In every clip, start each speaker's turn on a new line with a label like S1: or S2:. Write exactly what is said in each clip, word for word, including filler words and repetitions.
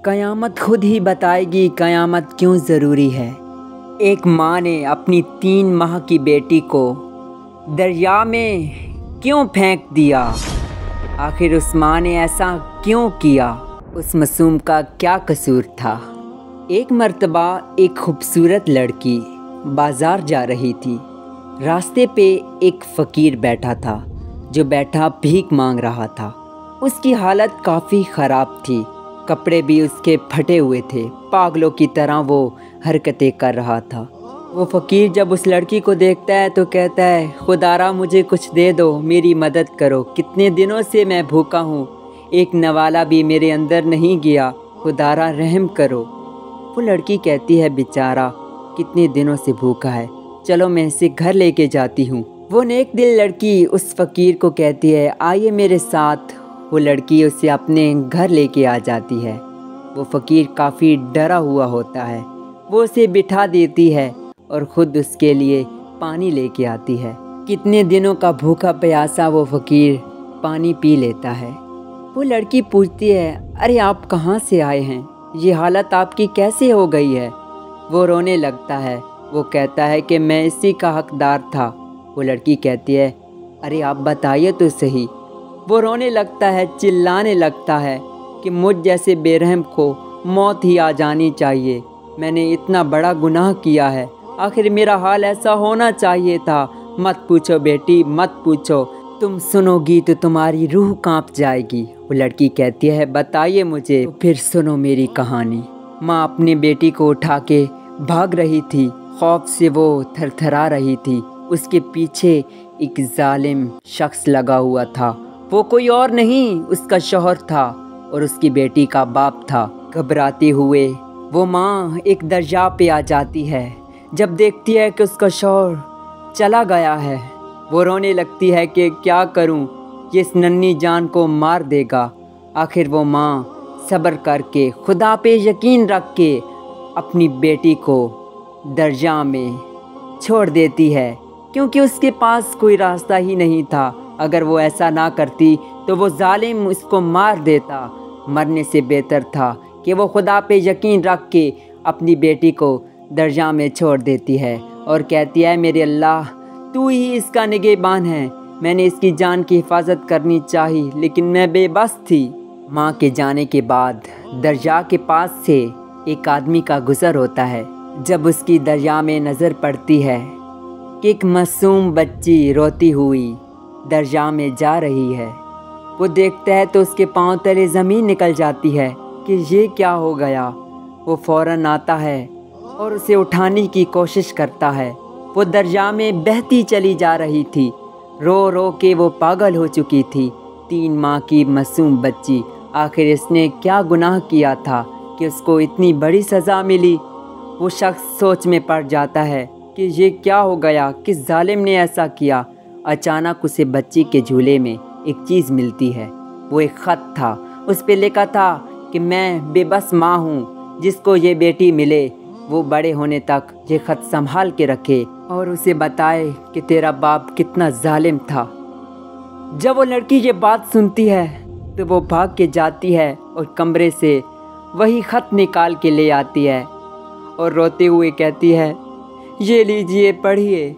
S1: قیامت خود ہی بتائے گی قیامت کیوں ضروری ہے۔ ایک ماں نے اپنی تین ماہ کی بیٹی کو دریا میں کیوں پھینک دیا؟ آخر اس ماں نے ایسا کیوں کیا؟ اس معصوم کا کیا قصور تھا؟ ایک مرتبہ ایک خوبصورت لڑکی بازار جا رہی تھی۔ راستے پہ ایک فقیر بیٹھا تھا جو بیٹھا بھیک مانگ رہا تھا۔ اس کی حالت کافی خراب تھی، کپڑے بھی اس کے پھٹے ہوئے تھے، پاگلوں کی طرح وہ حرکتیں کر رہا تھا۔ وہ فقیر جب اس لڑکی کو دیکھتا ہے تو کہتا ہے، خدارا مجھے کچھ دے دو، میری مدد کرو، کتنے دنوں سے میں بھوکا ہوں، ایک نوالا بھی میرے اندر نہیں گیا، خدارا رحم کرو۔ وہ لڑکی کہتی ہے، بیچارہ کتنے دنوں سے بھوکا ہے، چلو میں اسے گھر لے کے جاتی ہوں۔ وہ نیک دل لڑکی اس فقیر کو کہتی ہے، آئیے میرے ساتھ۔ وہ لڑکی اسے اپنے گھر لے کے آ جاتی ہے۔ وہ فقیر کافی ڈرا ہوا ہوتا ہے، وہ اسے بٹھا دیتی ہے اور خود اس کے لیے پانی لے کے آتی ہے۔ کتنے دنوں کا بھوکا پیاسا وہ فقیر پانی پی لیتا ہے۔ وہ لڑکی پوچھتی ہے، ارے آپ کہاں سے آئے ہیں؟ یہ حالت آپ کی کیسے ہو گئی ہے؟ وہ رونے لگتا ہے۔ وہ کہتا ہے کہ میں اسی کا حقدار تھا۔ وہ لڑکی کہتی ہے، ارے آپ بتائیے تو صحیح۔ وہ رونے لگتا ہے، چلانے لگتا ہے کہ مجھ جیسے بے رحم کو موت ہی آ جانی چاہیے، میں نے اتنا بڑا گناہ کیا ہے، آخر میرا حال ایسا ہونا چاہیے تھا۔ مت پوچھو بیٹی، مت پوچھو، تم سنو گی تو تمہاری روح کانپ جائے گی۔ وہ لڑکی کہتی ہے، بتائیے مجھے، پھر سنو میری کہانی۔ ماں اپنی بیٹی کو اٹھا کے بھاگ رہی تھی، خوف سے وہ تھر تھرا رہی تھی۔ اس کے پیچھے ایک ظالم شخص لگا ہوا تھا، وہ کوئی اور نہیں اس کا شوہر تھا اور اس کی بیٹی کا باپ تھا۔ گھبراتے ہوئے وہ ماں ایک دریا پہ آ جاتی ہے۔ جب دیکھتی ہے کہ اس کا شوہر چلا گیا ہے، وہ رونے لگتی ہے کہ کیا کروں، یہ اس ننھی جان کو مار دے گا۔ آخر وہ ماں صبر کر کے، خدا پہ یقین رکھ کے اپنی بیٹی کو دریا میں چھوڑ دیتی ہے، کیونکہ اس کے پاس کوئی راستہ ہی نہیں تھا۔ اگر وہ ایسا نہ کرتی تو وہ ظالم اس کو مار دیتا۔ مرنے سے بہتر تھا کہ وہ خدا پہ یقین رکھ کے اپنی بیٹی کو دریا میں چھوڑ دیتی ہے اور کہتی ہے، میرے اللہ تو ہی اس کا نگہبان ہے، میں نے اس کی جان کی حفاظت کرنی چاہی لیکن میں بے بس تھی۔ ماں کے جانے کے بعد دریا کے پاس سے ایک آدمی کا گزر ہوتا ہے۔ جب اس کی دریا میں نظر پڑتی ہے کہ ایک معصوم بچی روتی ہوئی دریا میں جا رہی ہے، وہ دیکھتا ہے تو اس کے پاؤں تلے زمین نکل جاتی ہے کہ یہ کیا ہو گیا۔ وہ فوراً آتا ہے اور اسے اٹھانے کی کوشش کرتا ہے۔ وہ دریا میں بہتی چلی جا رہی تھی، رو رو کے وہ پاگل ہو چکی تھی۔ تین ماہ کی معصوم بچی، آخر اس نے کیا گناہ کیا تھا کہ اس کو اتنی بڑی سزا ملی؟ وہ شخص سوچ میں پڑ جاتا ہے کہ یہ کیا ہو گیا، کس ظالم نے ایسا کیا؟ اچانک اسے بچی کے جھولے میں ایک چیز ملتی ہے، وہ ایک خط تھا۔ اس پہ لکھا تھا کہ میں بے بس ماں ہوں، جس کو یہ بیٹی ملے وہ بڑے ہونے تک یہ خط سنبھال کے رکھے اور اسے بتائے کہ تیرا باپ کتنا ظالم تھا۔ جب وہ لڑکی یہ بات سنتی ہے تو وہ بھاگ کے جاتی ہے اور کمرے سے وہی خط نکال کے لے آتی ہے اور روتے ہوئے کہتی ہے، یہ لیجئے پڑھیے۔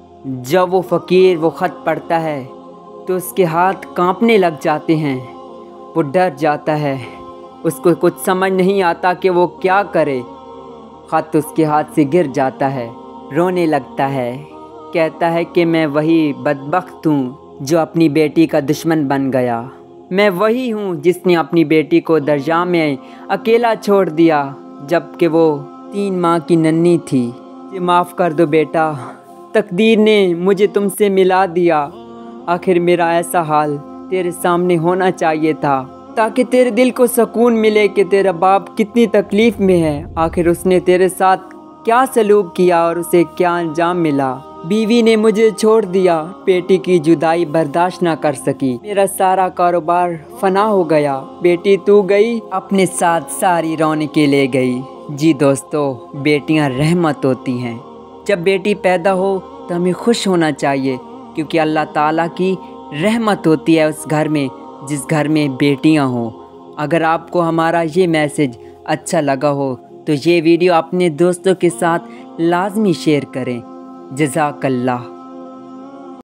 S1: جب وہ فقیر وہ خط پڑھتا ہے تو اس کے ہاتھ کانپنے لگ جاتے ہیں، وہ ڈر جاتا ہے، اس کو کچھ سمجھ نہیں آتا کہ وہ کیا کرے۔ خط اس کے ہاتھ سے گر جاتا ہے، رونے لگتا ہے، کہتا ہے کہ میں وہی بدبخت ہوں جو اپنی بیٹی کا دشمن بن گیا، میں وہی ہوں جس نے اپنی بیٹی کو دریا میں اکیلا چھوڑ دیا جب کہ وہ تین ماہ کی ننھی تھی۔ یہ معاف کر دو بیٹا، تقدیر نے مجھے تم سے ملا دیا، آخر میرا ایسا حال تیرے سامنے ہونا چاہیے تھا تاکہ تیرے دل کو سکون ملے کہ تیرا باپ کتنی تکلیف میں ہے، آخر اس نے تیرے ساتھ کیا سلوک کیا اور اسے کیا انجام ملا۔ بیوی نے مجھے چھوڑ دیا، بیٹی کی جدائی برداشت نہ کر سکی، میرا سارا کاروبار فنا ہو گیا، بیٹی تو گئی اپنے ساتھ ساری رونقیں لے گئی۔ جی دوستو، بیٹیاں رحمت ہوتی ہیں، جب بیٹی پیدا ہو تو ہمیں خوش ہونا چاہیے کیونکہ اللہ تعالیٰ کی رحمت ہوتی ہے اس گھر میں جس گھر میں بیٹیاں ہوں۔ اگر آپ کو ہمارا یہ میسج اچھا لگا ہو تو یہ ویڈیو اپنے دوستوں کے ساتھ لازمی شیئر کریں۔ جزاک اللہ۔